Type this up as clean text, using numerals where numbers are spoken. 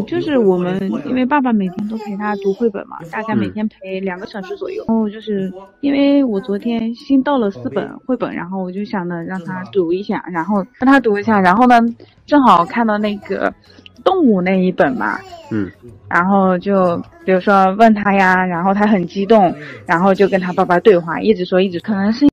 就是我们因为爸爸每天都陪他读绘本嘛，大概每天陪2个小时左右。然后就是因为我昨天新到了4本绘本，然后我就想着让他读一下，然后呢，正好看到那个动物那一本嘛，然后就比如说问他呀，然后他很激动，然后就跟他爸爸对话，一直说，可能是